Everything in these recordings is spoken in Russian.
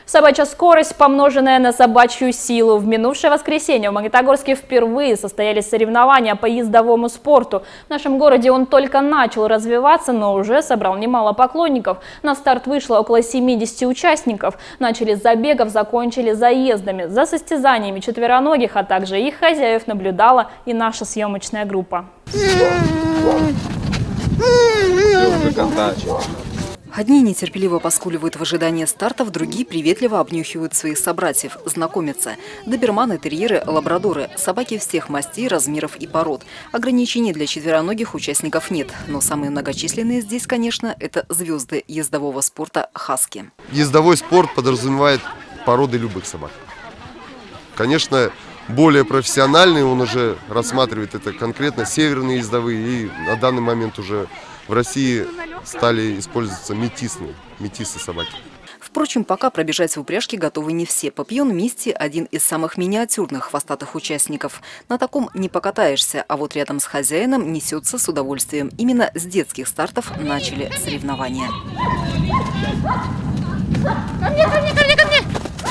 Собачья скорость, помноженная на собачью силу. В минувшее воскресенье в Магнитогорске впервые состоялись соревнования по ездовому спорту. В нашем городе он только начал развиваться, но уже собрал немало поклонников. На старт вышло около 70 участников. Начали с забегов, закончили заездами. За состязаниями четвероногих, а также их хозяев наблюдала и наша съемочная группа. Одни нетерпеливо поскуливают в ожидании стартов, другие приветливо обнюхивают своих собратьев, знакомятся. Доберманы, терьеры, лабрадоры – собаки всех мастей, размеров и пород. Ограничений для четвероногих участников нет, но самые многочисленные здесь, конечно, это звезды ездового спорта хаски. Ездовой спорт подразумевает породы любых собак. Конечно, более профессиональный, он уже рассматривает это конкретно северные ездовые, и на данный момент уже в России стали использоваться метисы собаки. Впрочем, пока пробежать в упряжке готовы не все. Папион Мисти – один из самых миниатюрных хвостатых участников. На таком не покатаешься, а вот рядом с хозяином несется с удовольствием. Именно с детских стартов начали соревнования. Ко мне, ко мне, ко мне, ко мне!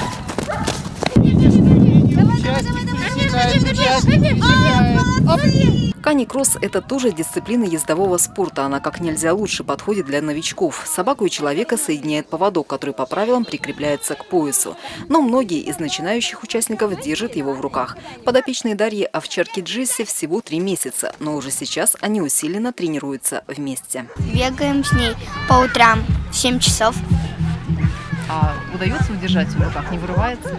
Кани-кросс – это тоже дисциплина ездового спорта. Она как нельзя лучше подходит для новичков. Собаку и человека соединяет поводок, который по правилам прикрепляется к поясу. Но многие из начинающих участников держат его в руках. Подопечные Дарьи овчарки Джесси всего 3 месяца, но уже сейчас они усиленно тренируются вместе. Бегаем с ней по утрам в 7 часов. А удается удержать в руках? Не вырывается?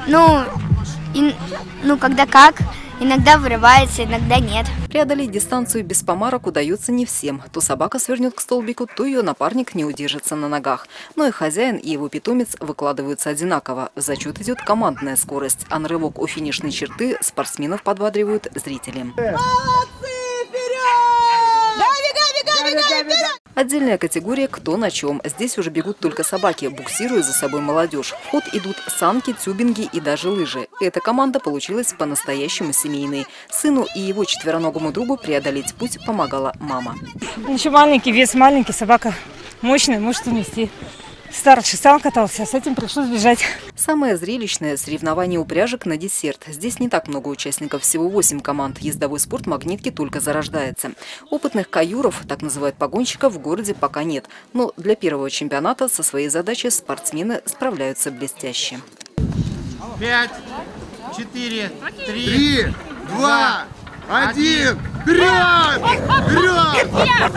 Когда как. Иногда вырывается, иногда нет. Преодолеть дистанцию без помарок удается не всем. То собака свернет к столбику, то ее напарник не удержится на ногах. Но и хозяин, и его питомец выкладываются одинаково. В зачет идет командная скорость, а на рывок у финишной черты спортсменов подбадривают зрители. Отдельная категория «Кто на чем». Здесь уже бегут только собаки, буксируя за собой молодежь. В ход идут санки, тюбинги и даже лыжи. Эта команда получилась по-настоящему семейной. Сыну и его четвероногому другу преодолеть путь помогала мама. Еще маленький, вес маленький, собака мощная, может унести. Старший сам катался, а с этим пришлось бежать. Самое зрелищное – соревнование упряжек на десерт. Здесь не так много участников, всего 8 команд. Ездовой спорт Магнитки только зарождается. Опытных каюров, так называют погонщиков, в городе пока нет. Но для первого чемпионата со своей задачей спортсмены справляются блестяще. 5, 4, 3, 2, 1, вперед! Вперед!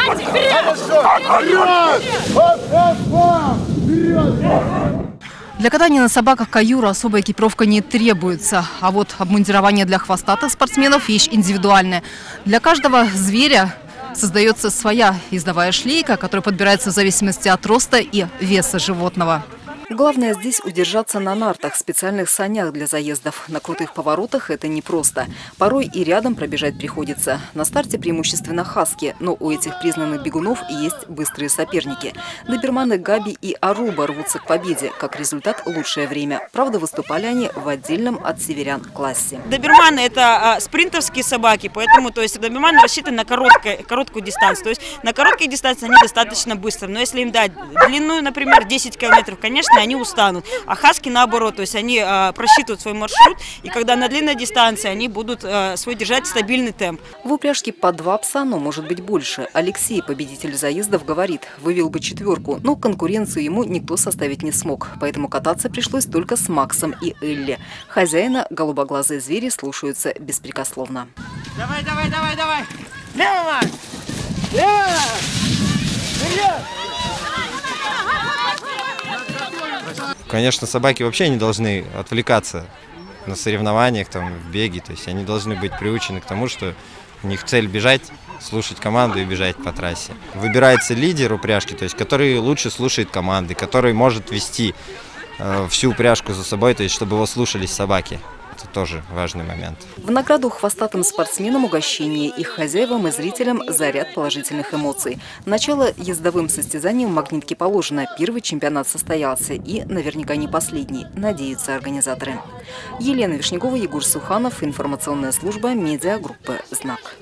Для катания на собаках каюра особая экипировка не требуется. А вот обмундирование для хвостатых спортсменов – вещь индивидуальная. Для каждого зверя создается своя ездовая шлейка, которая подбирается в зависимости от роста и веса животного. Главное здесь удержаться на нартах, специальных санях для заездов. На крутых поворотах это непросто. Порой и рядом пробежать приходится. На старте преимущественно хаски, но у этих признанных бегунов есть быстрые соперники. Доберманы Габи и Аруба рвутся к победе. Как результат – лучшее время. Правда, выступали они в отдельном от северян классе. Доберманы – это спринтерские собаки, поэтому доберманы рассчитаны на короткую дистанцию. То есть на короткой дистанции они достаточно быстры. Но если им дать длинную, например, 10 километров, конечно, они устанут. А хаски наоборот, то есть они просчитывают свой маршрут, и когда на длинной дистанции они будут свой держать стабильный темп. В упряжке по 2 пса, но может быть больше. Алексей, победитель заездов, говорит, вывел бы 4, но конкуренцию ему никто составить не смог. Поэтому кататься пришлось только с Максом и Элли. Хозяина голубоглазые звери слушаются беспрекословно. Давай, давай, давай, давай! Лево, Макс! Лево! Вперед! Конечно, собаки вообще не должны отвлекаться на соревнованиях, в беге. То есть они должны быть приучены к тому, что у них цель бежать, слушать команду и бежать по трассе. Выбирается лидер упряжки, то есть который лучше слушает команды, который может вести всю упряжку за собой, то есть чтобы его слушались собаки. Это тоже важный момент. В награду хвостатым спортсменам угощение, их хозяевам и зрителям заряд положительных эмоций. Начало ездовым состязаниям в Магнитке положено. Первый чемпионат состоялся и наверняка не последний, надеются организаторы. Елена Вишнякова, Егор Суханов, информационная служба медиагруппы «Знак».